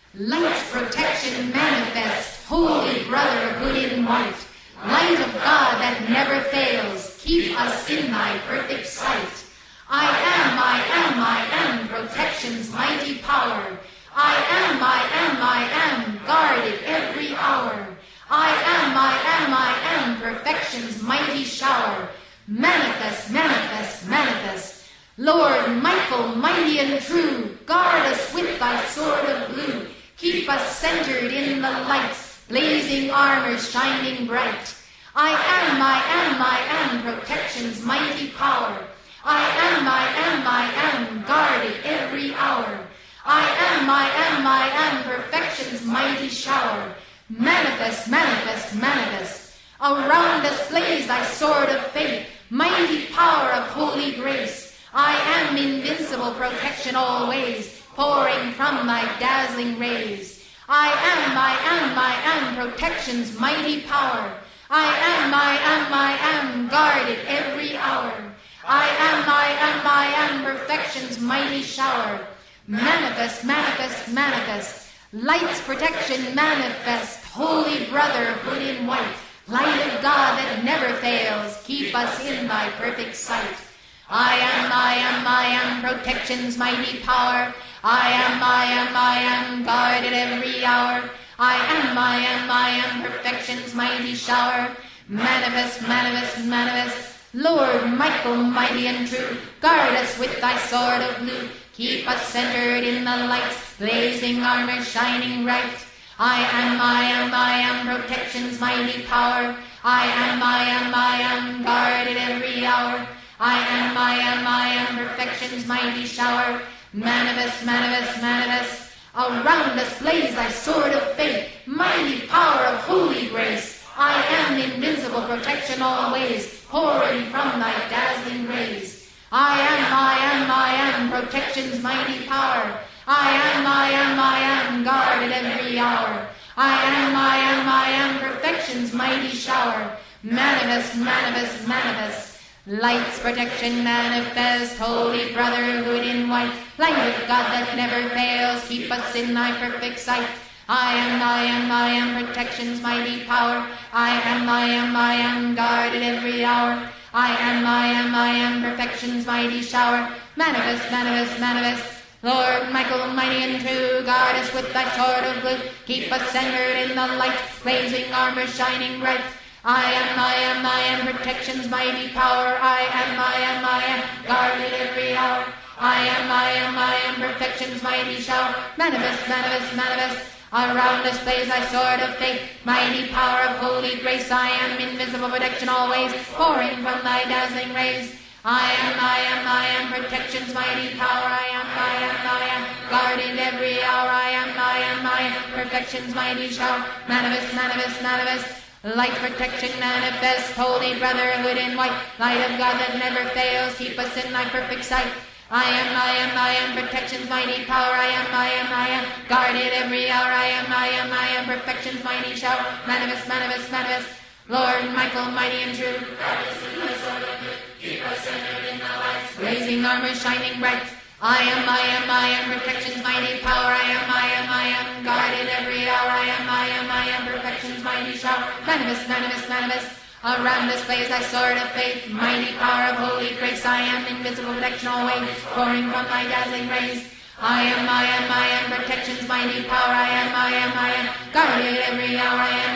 Light's protection manifest, holy brotherhood in white. Light of God that never fails, keep us in thy perfect sight. I am, protection's mighty power. I am, guarded every hour. I am, perfection's mighty shower. Manifest, manifest, manifest. Lord Michael, mighty and true, guard us with thy sword of blue. Keep us centered in the lights, blazing armor shining bright. I am, protection's mighty power. I am, guarded every hour. I am, perfection's mighty shower. Manifest, manifest, manifest. Around us blaze thy sword of faith, mighty power of holy grace. I am invincible protection always, pouring from thy dazzling rays. I am, protection's mighty power. I am, guarded every hour. I am, perfection's mighty shower. Manifest, manifest, manifest. Light's protection manifest, holy brotherhood in white. Light of God that never fails, keep us in thy perfect sight. I am, protection's mighty power. I am, guarded every hour. I am, perfection's mighty shower. Manifest, manifest, manifest. Lord Michael, mighty and true, guard us with thy sword of blue. Keep us centered in the lights, blazing armor shining bright. I am, protection's mighty power. I am, guarded every hour. I am, perfection's mighty shower. Manifest, manifest, manifest. Around us blaze thy sword of faith, mighty power of holy grace. I am invincible protection always, pouring from thy dazzling rays. I am, protection's mighty power. I am, guarded every hour. I am, perfection's mighty shower. Manifest, manifest, manifest. Light's protection manifest, holy brotherhood in white. Light of God that never fails, keep us in thy perfect sight. I am, protection's mighty power. I am, guarded every hour. I am, perfection's mighty shower. Manifest, manifest, manifest. Lord Michael, mighty and true, guard us with thy sword of blue. Keep us centered in the light, blazing armor shining bright. I am, protection's mighty power. I am, guarded every hour. I am, perfection's mighty shower. Manifest, manifest, manifest. Around us blaze thy sword of faith, mighty power of holy grace. I am, invisible protection always, pouring from thy dazzling rays. I am, protection's mighty power. I am, guarded every hour. I am, perfection's mighty shower. Manifest, manifest, manifest. Light protection manifest, holy brotherhood in white. Light of God that never fails, keep us in thy perfect sight. I am, protection's mighty power. I am, guarded every hour. I am, perfection's mighty shower. Manifest, manifest, manifest. Lord Michael, mighty and true, guard us in thy sword of blue. Keep us centered in the lights, blazing armor shining bright. I am, protection's mighty power. I am, guarded every hour. I am, perfection's mighty shower. Manifest, manifest, manifest. Around us blaze thy sword of faith, mighty power of holy grace. I am, invisible protection always, pouring from thy dazzling rays. I am, protection's mighty power. I am, guarded every hour.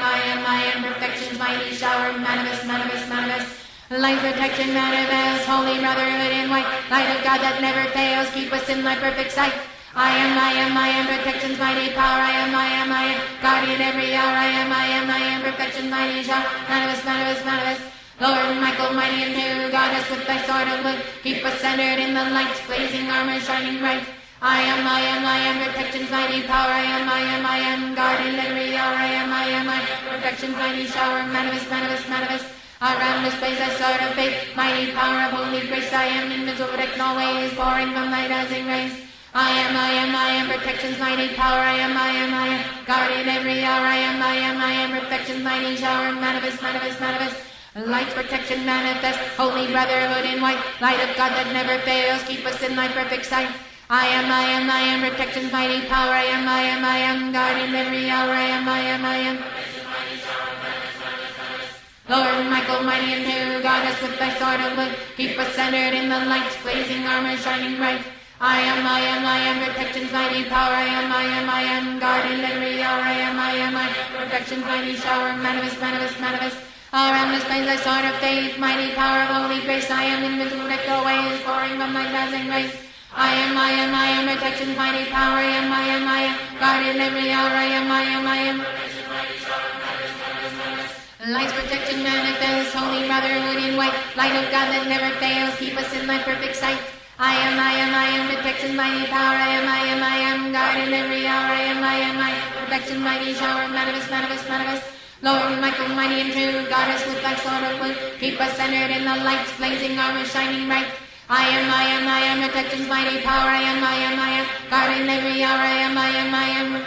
I am, perfection's mighty shower. Manifest, manifest, manifest. Light protection manifest, holy brotherhood in white. Light of God that never fails, keep us in thy perfect sight. I am, protection's mighty power. I am, guardian every hour. I am, perfection's mighty shower. Manifest, manifest, manifest. Lord Michael, mighty and true, guard us with thy sword of blue. Keep us centered in the lights, blazing armor shining bright. I am, protection's mighty power. I am, guardian every hour. I am, perfection's mighty shower. Manifest, manifest, manifest. Around us blaze thy sword of faith, mighty power of holy grace. I am, invisible protection always, pouring from thy dazzling rays. I am, protection's mighty power. I am, guarded every hour. I am, perfection's mighty shower. Manifest, manifest, manifest. Light protection manifest, holy brotherhood in white. Light of God that never fails, keep us in thy perfect sight. I am, protection's mighty power. I am, God in every hour. I am. Lord Michael, mighty and true, guard us with thy sword of wood. Keep us centered in the lights, blazing armor shining bright. I am, protection's mighty power. I am, God in every hour. I am, protection's mighty shower. Manifest. Around us plays thy sword of faith, mighty power of holy grace. I am invisible, decked always, pouring from thy dazzling grace. I am, protection's mighty power. I am, God in every hour. I am. Light's protection manifest, holy brotherhood in white. Light of God that never fails, keep us in thy perfect sight. I am, protection's mighty power. I am, God in every hour. I am, protection's mighty shower. Manifest. Lord Michael, mighty and true, guard us with thy sword of wood. Keep us centered in the lights, blazing armor shining bright. I am, protection's mighty power. I am, God in every hour. I am,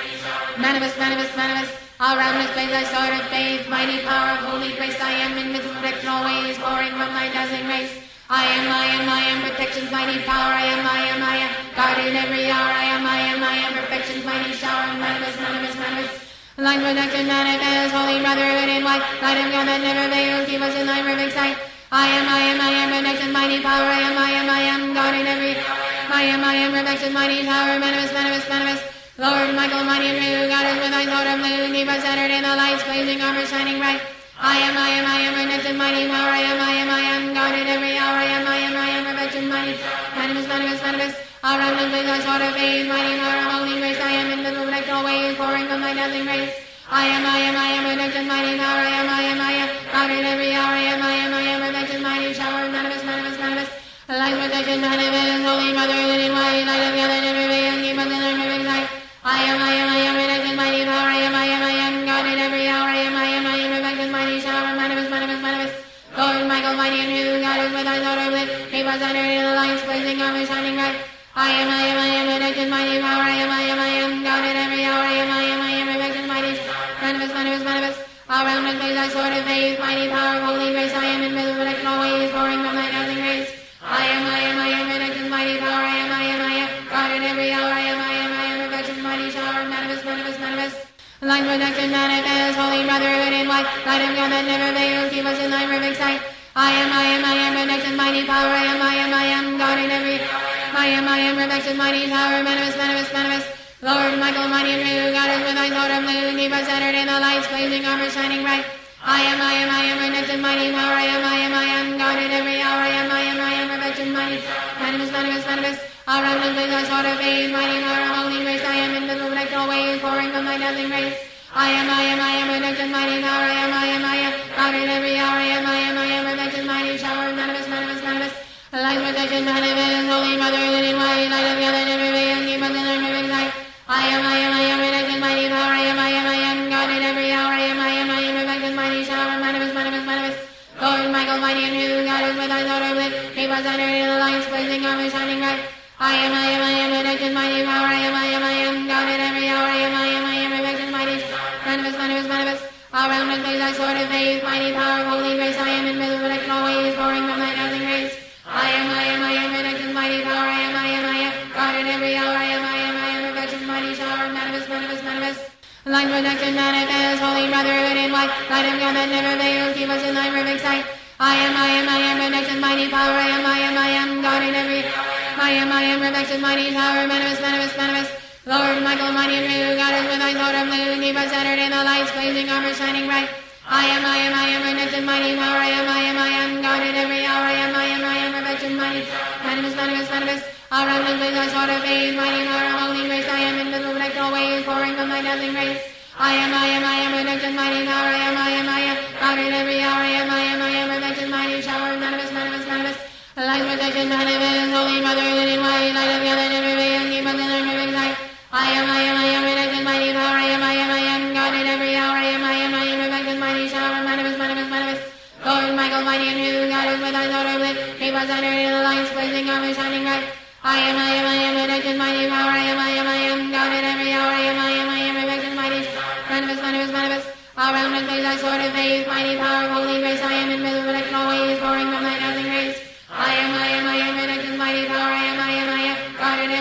manifest. Around us plays thy sword of faith, mighty power of holy grace. I am invisible, protection always, pouring from thy dazzling rays. I am, protection's mighty power. I am, God in every hour. I am, perfection's mighty shower. Manifest. Light protection manifest, holy brotherhood in white. Light of God that never fails, keep us in thy perfect sight. I am, protection's mighty power. I am, God in every hour. I am, perfection's mighty power. Manifest. Lord Michael, mighty and true, guard us with thy sword of blue. Keep us centered in the lights, blazing armor shining bright. I am, protection's mighty power. I am, God in every hour. I am, perfection's mighty manifest. Around us plays thy sword of faith, mighty power of holy grace. I am invisible, protect always, pouring from thy dazzling rays. I am, protection's mighty power. I am, God in every hour. I am, perfection's mighty shower. Manifest. Light protection manifest, holy brotherhood in white. Light of God that never fails, keep us in thy perfect sight. I am, protection's mighty power. I am, God in every hour. I am, perfection's mighty shower. Manifest. Lord Michael, mighty and true, guard us with thy sword of wood. Keep us centered in the lights, blazing armor shining bright. I am, protection's mighty power. I am, God in every hour. I am, perfection's mighty manifest. Around us plays thy sword of faith, mighty power of holy grace. I am invisible, protection always, pouring from thy dazzling rays. I am, protection's mighty power. I am, God in every hour. I am, perfection's mighty shower. Manifest. Light protection manifest, holy brotherhood in white. Light of God that never fails, keep us in thy perfect sight. I am, protection's mighty power. I am, God in every hour. I am, perfection's mighty power. Manifest. Lord Michael, mighty and true, guard us with thy sword of blue. Keep us centered in the lights, blazing armor shining bright. I am, protection's mighty power. I am, God in every hour. I am, perfection's mighty manifest. Around us plays thy sword of faith, mighty power of holy grace. I am invisible, protect always, pouring from thy dazzling rays. I am, protection's mighty power. I am, God in every hour. I am, perfection's mighty shower. Manifest. Light protection manifest, holy brotherhood in white. Light of God that never fails, keep us in thy perfect sight. I am, protection's mighty power. I am, God in every hour. I am, perfection's mighty shower. Manifest. Lord Michael, mighty and true, guard us with thy sword of wood. Keep us centered in the lights, blazing armor shining bright. I am, protection's mighty power. I am, God in every hour. I am, perfection's mighty manifest. Around us plays thy sword of faith, mighty power of holy grace. I am invisible, protection always, pouring from thy dazzling rays. I am, protection's mighty power. I am, God in every hour. I am, perfection's mighty shower. Manifest. Light protection manifest, holy brotherhood in white. Light of God that never fails, keep us in thy perfect sight. I am, protection's mighty power. I am, God in every hour. I am, perfection's mighty power. Manifest. Lord Michael, mighty and true, guard us with thy sword of blue. Keep us centered in the lights, blazing armor shining bright. I am, protection's mighty power. I am, God in every hour. I am, perfection's mighty manifest. Around us plays thy sword of faith, mighty power of holy grace. I am invisible, protect always, pouring from thy dazzling rays. I am, protection's mighty power. I am, God in every hour. I am, perfection's mighty shower. Manifest. Light protection manifest, holy brotherhood in white. Light of God that never fails, keep us in thy perfect sight. I am, protection's mighty power. I am, God in every hour. I am, perfection's mighty shower. Manifest. Lord Michael, mighty and true, guard us with thy sword of wood. Keep us centered in the lights, blazing armor shining bright. I am, protection's mighty power. I am, God in every hour. I am, perfection's mighty manifest. Around us plays thy sword of faith, mighty power of holy grace. I am invisible, protection always, pouring from thy dazzling rays. I am, protection's mighty power. I am, God in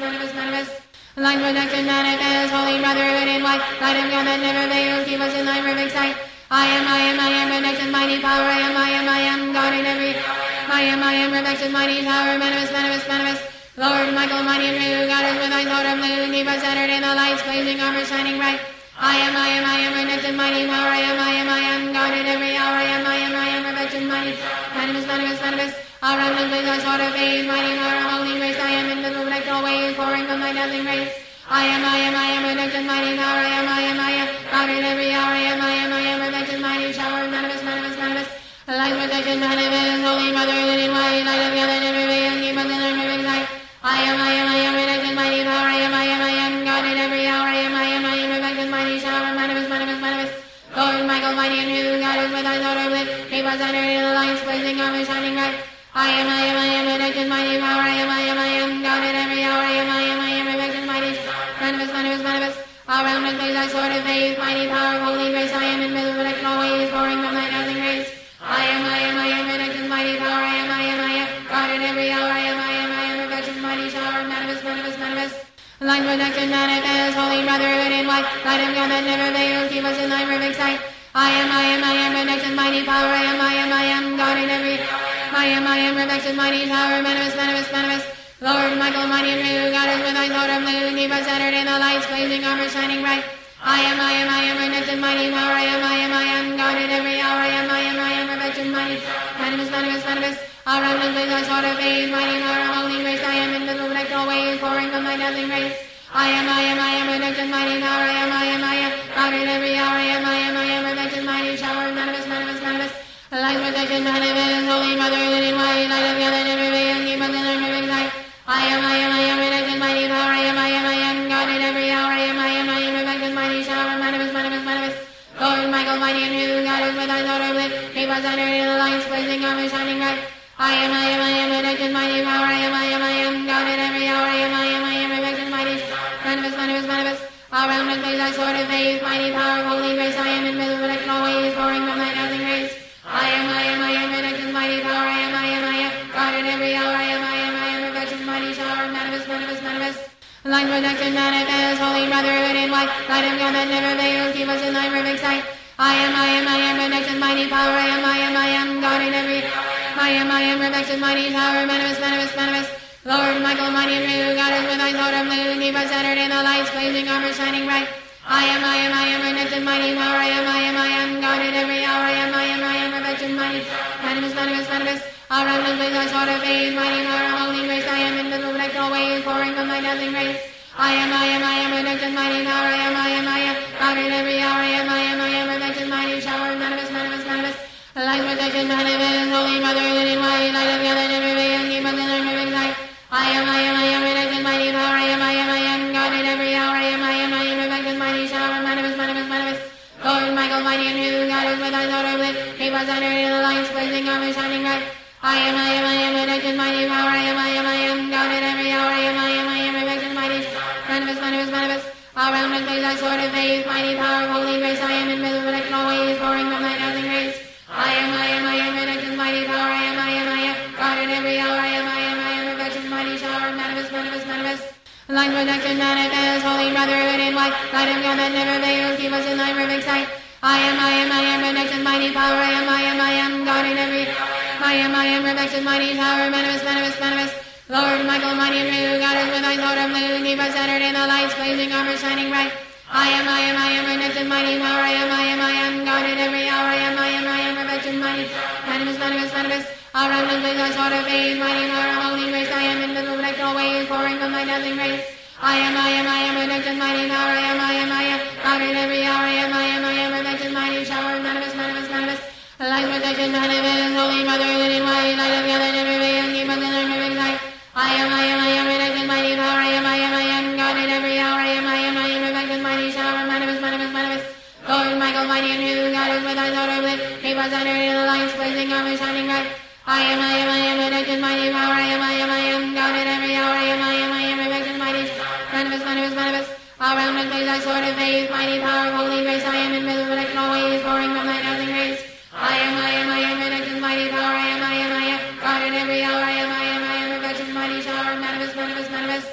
manifest, manifest. Light protection manifest, holy brotherhood in white, light of God that never fails, keep us in thy perfect sight. I am, protection, mighty power, I am, God in every, I am, protection, mighty power, manifest, manifest, manifest. Lord Michael, mighty and true, God is with thy sword of blue, keep us centered in the lights, blazing armor shining bright. I am, protection, mighty power, I am, God in every hour, I am, protection, mighty, manifest, manifest, manifest. Around us with thy sword of faith, mighty power, holy grace, I am in the protect always, pouring from thy dazzling grace. I am, protection, mighty power, I am, God in every hour, I am, protection, mighty shower, manifest, manifest, manifest. Light protection, manifest, holy brotherhood in white, light of God that never fails, keep us in thy perfect sight. I am, protection, mighty power, I am, God in every hour, I am, protection, mighty shower, manifest, manifest, manifest. Lord Michael, mighty and true, God is with thy sword of blade, keep us centered in the lights, blazing armor shining bright. I am, protection, mighty power, I am, God in every hour, I am, protection, mighty, manifest, manifest, manifest. Around us plays thy sword of faith, mighty power, holy grace, I am in middle protection always, pouring from thy dazzling grace. I am, protection, mighty power, I am, God in every hour, I am, protection, mighty shower, manifest, manifest, manifest. Light protection, manifest, holy brotherhood in white, light of God that never fails, keep us in thy perfect sight. I am, protection, mighty power, I am, God in every hour. I am, protection, mighty power, manifest, manifest, manifest. Lord Michael, mighty and true, God is with thy sword of blue, keep us centered in the lights, blazing armor shining bright. I am, protection, mighty power, I am, God in every hour, I am, protection, mighty, manifest, manifest, manifest. Around us with thy sword of faith, mighty power, holy grace, I am in the protect always, pouring from thy dazzling grace. I am, protection, mighty power, I am, God in every hour, I am, protection, mighty shower, manifest, manifest, manifest. Light protection, manifest, holy brotherhood in white, light of God that never fails, keep us in thy perfect sight. I am, protection, mighty power, I am, God in every hour, I am, protection, mighty shower, manifest, manifest, manifest. Lord Michael, mighty and true, God is with thy sword of blade, keep us centered in the lights, blazing armor shining bright. I am, protection, mighty power, I am, God in every hour, I am, protection, mighty, manifest, manifest, manifest. Around us plays thy sword of faith, mighty power, holy grace, I am in middle protection always, pouring from thy dazzling grace. I am, protection, mighty power, I am, God in every hour, I am, protection, mighty shower, manifest, manifest, manifest. Light protection, manifest, holy brotherhood in white, light of God that never fails, keep us in thy perfect sight. I am, protection, mighty power, I am, God in every hour, I am, protection, mighty power, manifest, manifest, manifest. Lord Michael, mighty and true, God is with thy sword of blue, keep us centered in the lights, blazing armor shining bright. I am, protection, mighty power, I am, God in every hour, I am, protection, mighty, manifest, manifest, manifest. Around us plays thy sword of faith, mighty power, holy grace, I am in the protect always, pouring from thy dazzling grace. I am, protection, mighty power, I am, God in every hour, I am, protection, mighty shower, manifest, manifest, manifest. Light protection, manifest, holy brotherhood in white, light of God that never fails, keep us in thy perfect sight. I am, protection, mighty power, I am, God in every hour, I am, protection, mighty shower, manifest, manifest, manifest. Lord Michael, mighty and true, God is with thy sword of blade, keep us centered in the lights, blazing armor shining bright. I am, protection, mighty power, I am, God in every hour, I am, protection, mighty, manifest, manifest, manifest. Around us plays thy sword of faith, mighty power, holy grace, I am in middle protection always, pouring from thy dazzling grace. I am, protection, mighty power, I am, God in every hour, I am, protection, mighty shower, manifest, manifest, manifest. Light protection, manifest, holy brotherhood in white, light of God that never fails, keep us in thy perfect sight. I am, protection, mighty power, I am, God in every hour, I am, protection, mighty power, manifest, manifest, manifest. Lord Michael, mighty and true, God is with thy sword of blue, keep us centered in the lights, blazing armor shining bright. I am, protection, mighty power, I am, God in every hour, I am, protection, mighty, manifest, manifest, manifest. Around us plays thy sword of faith, mighty power, holy grace, I am in the protect always, pouring from thy dazzling grace. I am, protection, mighty power, I am, God in every hour, I am, protection, mighty shower, manifest, manifest, manifest. Light protection, manifest, holy brotherhood in white, light of God that never fails, keep us in thy perfect sight. I am, protection, mighty power, I am, God in every hour, I am, protection, mighty shower, manifest, manifest, manifest. Lord Michael, mighty and true, God is with thy sword of blade, keep us centered in the lights, blazing armor shining bright. I am, protection, mighty power, I am, God in every hour, I am, protection, mighty, manifest, manifest, manifest. Around us plays thy sword of faith, mighty power, holy grace, I am in middle protection always, pouring from thy dazzling grace. I am, protection, mighty power, I am, God in every hour, I am, protection, mighty shower, manifest, manifest, manifest.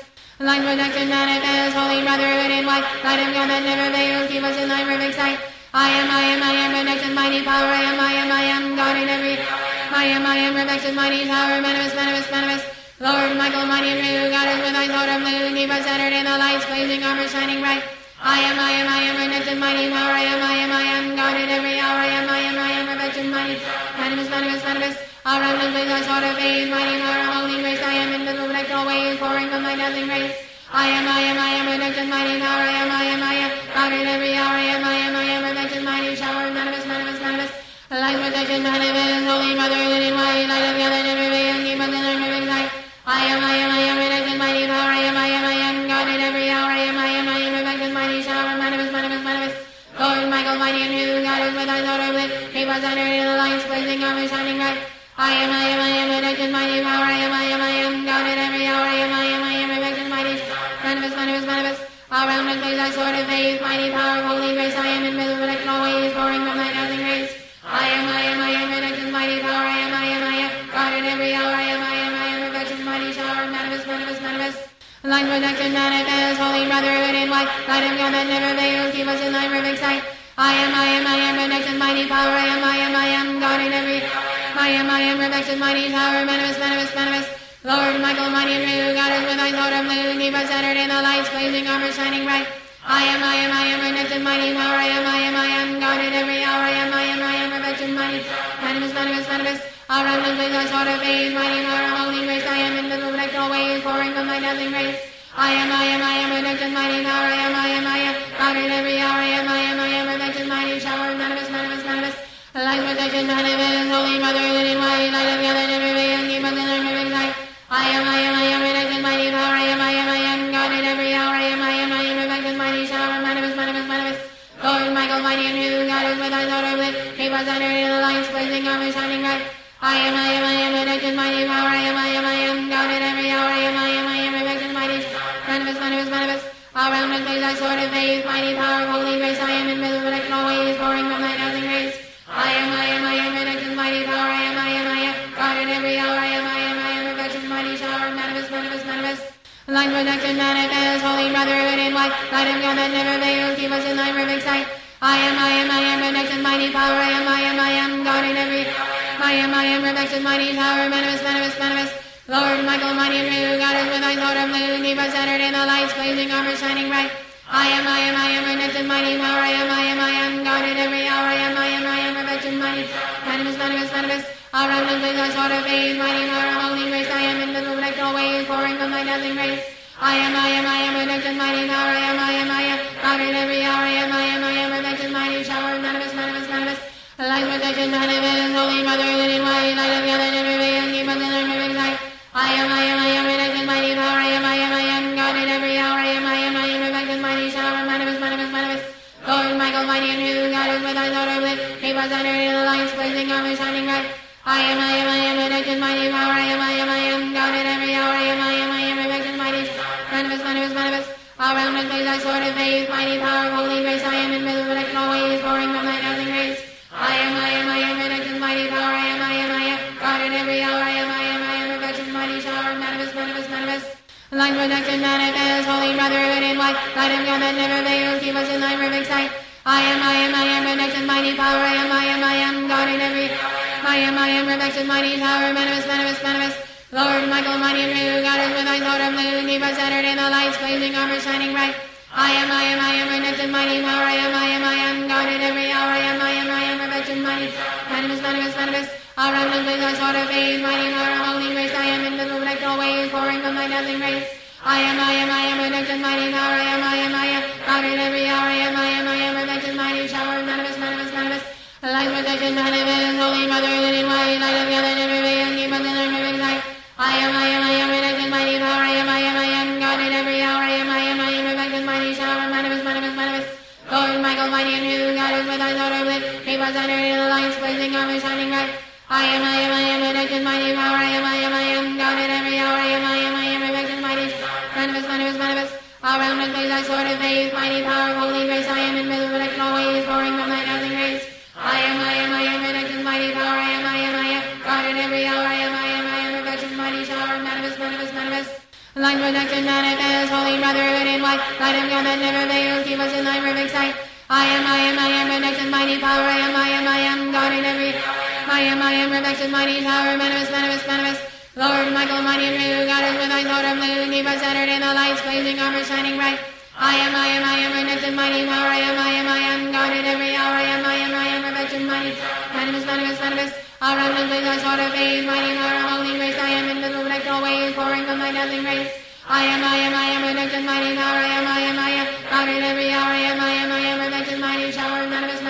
Light protection manifest, holy brotherhood in white, light of God that never fails, keep us in thy perfect sight. I am, protection, mighty power, I am, God in every I am, protection, mighty power, manifest. Lord Michael, mighty and true, God is with thy sword of blue, keep us centered in the lights, blazing armor shining bright. I am, protection, mighty power, I am, God in every hour, I am, protection, mighty, manifest. Around us with thy sword of faith, mighty power, holy grace, I am invisible, protect always, pouring from thy dazzling grace. I am, protection, mighty power, I am, God in every hour, I am, protection, mighty shower, manifest. Light protection, manifest, holy brotherhood in white, light of God that never fails, keep us in thy perfect sight. I am, protection, mighty power, I am, God in every hour, I am, protection, mighty shower, manifest. Lord Michael, mighty and true, God is with thy sword of blue, keep us under the lights, blazing armor shining bright. I am, protection, mighty power, I am, God in every hour, I am, protection, mighty, manifest. Around us blaze thy sword of faith, mighty power, holy grace, I am invisible, protect always, pouring from thy dazzling grace. I am, protection, mighty power, I am, God in every hour, I am, protection, mighty shower, manifest. Light protection, manifest, holy brotherhood in white, light of God that never fails, keep us in thy perfect sight. I am, protection, mighty power, I am, God in every I am, protection, mighty power, manifest. Lord Michael, mighty and true, God is with thy sword of blue, keep us centered in the lights, blazing armor shining bright. I am, protection, mighty power, I am, God in every hour, I am, protection, mighty, manifest. Around us with thy sword of faith, mighty power, holy grace, I am invisible, protect always, pouring from thy dazzling grace. I am, protection, mighty power, I am, God in every hour, I am, protection, mighty shower, manifest. Light protection, manifest, holy brotherhood in white, light of God that never fails, keep us in thy perfect sight. I am, protection, mighty power, I am, God in every hour, I am, protection, mighty shower, manifest. Lord Michael, mighty and true, God is with thy sword of blue, keep us under the lights, blazing armor shining bright. I am, protection, mighty power, I am, God in every hour, I am, protection, mighty, manifest. Around us blaze thy sword of faith, mighty power, holy grace, I am invisible, protect always, pouring from thy dazzling grace. I am, protection, mighty power, I am, God in every hour, I am, protection, mighty shower, manifest. Light protection, manifest, holy brotherhood in white, light of God that never fails, keep us in thy perfect sight. I am, protection, mighty power, I am, God in every I am, protection, mighty power, manifest. Lord Michael, mighty and true, God is with thy sword of blue, keep us centered in the lights, blazing armor shining bright. I am, protection, mighty power, I am, God in every hour, I am, protection, mighty, manifest. Around us blaze thy sword of faith, mighty power, holy grace, I am invisible, protect always, pouring from thy dazzling grace. I am, protection, mighty power, I am, God in every hour, I am, protection, mighty shower, manifest. Light protection, manifest, holy brotherhood in white, light of God that never fails, keep us in thy perfect sight. I am, protection, mighty power, I am, God in every hour, I am, protection, mighty shower, manifest. Lord Michael, mighty and true, God is with thy sword of blue, keep us under the lights, blazing armor shining bright. I am, protection, mighty power, I am, God in every hour, I am, protection, mighty, manifest. Around us blaze thy sword of faith, mighty power, holy grace, I am invisible, protect always, pouring from thy dazzling grace. I am, protection, mighty power, I am, God in every hour, I am, protection, mighty shower, manifest. Light protection, manifest, holy brotherhood in white, light of God that never fails, keep us in thy perfect sight. I am, protection, mighty power, I am, God in every I am, protection, mighty power, manifest. Lord Michael, mighty and true, God is with thy sword of blue, keep us centered in the lights, blazing armor shining bright. I am, protection, mighty power, I am, God in every hour, I am, protection, mighty, manifest. Around us blaze thy sword of faith, mighty power, holy grace, I am invisible, protect always, pouring from thy dazzling grace. I am, protection, mighty power, I am, God in every hour, I am, protection, mighty shower, manifest. Light protection, manifest, holy brotherhood in white, light of God that never fails, keep us in thy perfect sight. I am, protection, mighty power, I am, God in every hour, I am, protection, mighty shower, manifest. Lord Michael, mighty and true, God is with thy sword of blue, keep us under the lights, blazing armor shining bright. I am, protection, mighty power, I am, God in every hour, I am, protection, mighty, manifest. Around us blaze thy sword of faith, mighty power, holy grace, I am invisible, protect always, pouring from thy dazzling grace. I am, protection, mighty power, I am, God in every hour, I am, protection, mighty shower, manifest. Light protection manifest, holy brotherhood in white, light of God that never fails, keep us in thy perfect sight. I am, protection, mighty power, I am, God in every, I am, protection, mighty power, manifest. Lord Michael, mighty and true, God is with thy sword of blue, keep us centered in the lights, blazing armor shining bright. I am, protection, mighty power, I am, God in every hour, I am, protection, mighty, manifest. Around us with thy sword of faith, mighty power, holy grace, I am invisible, protect always, pouring from thy dazzling rays. I am, protection, mighty power, I am, God in every hour, I am, protection, mighty shower, manifest.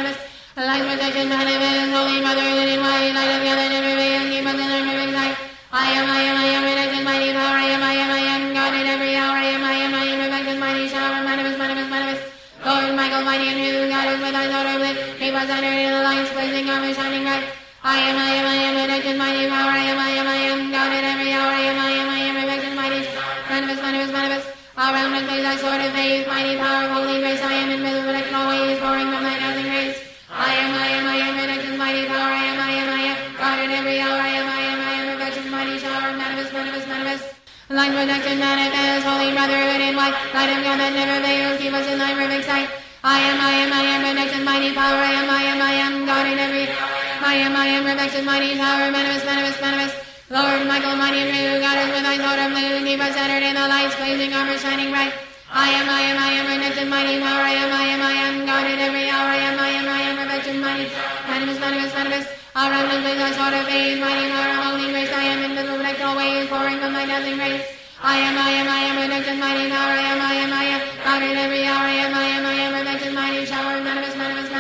Light protection, manifest, holy brotherhood in white, light of God that never fails, keep us in thy perfect sight. I am, protection, mighty power, I am, God in every hour, I am, protection, mighty shower, manifest. Lord Michael, mighty and true, God is with thy sword of blade, keep us centered in the lights, blazing armor shining bright. I am, protection, mighty power, I am, God in every hour, I am, protection, mighty, manifest. Around us blaze thy sword of faith, mighty power, holy grace, I am invisible, protect always, pouring from thy dazzling rays. I am, protection, mighty power, I am, God in every hour, I am, protection, mighty shower, manifest. Light protection, manifest, holy brotherhood in white, light of God that never fails, keep us in thy perfect sight. I am, protection, mighty power, I am, God in every hour, I am, protection, mighty power, manifest. Lord Michael, mighty and true, God is with thy sword of blue, keep us centered in the lights, blazing armor shining bright. I am, protection, mighty power, I am, God in every hour, I am, protection, mighty, manifest. Around us blaze thy sword of faith, mighty power, holy grace, I am invisible, protect always, pouring from thy dazzling rays. I am, protection, mighty power, I am, God in every hour, I am, protection, mighty shower, manifest.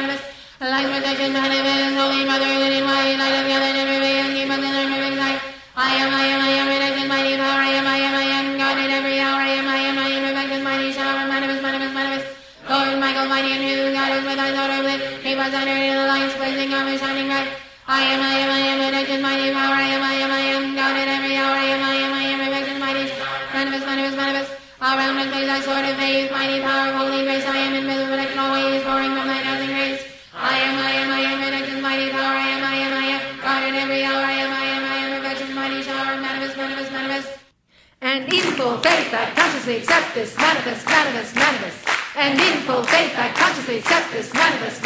Light protection, manifest, holy brotherhood in white, light of God that never fails, keep us in thy perfect sight. I am, protection, mighty power, I am, God in every hour, I am, protection, mighty shower, manifest. Lord Michael, mighty and true, God is with thy sword of blade, keep us centered in the lights, blazing armor shining bright. I am, protection, mighty power, I am, God in every hour, I am, protection, mighty, manifest. Around us blaze thy sword of faith, mighty power, holy grace, I am invisible, protect always, pouring from thy dazzling rays. I am, protection, mighty power, I am, God in every hour, I am, protection, mighty shower, manifest. And in full faith I consciously accept this, manifest. And in full faith I consciously accept this, manifest.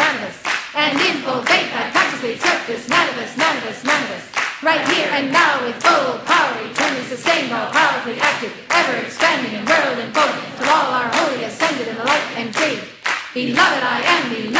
And in full faith I consciously accept this, manifest. Right here and now with full power, eternally sustained, all powerfully active, ever expanding in world and folk, till all are wholly ascended in the light and tree. Beloved I am, beloved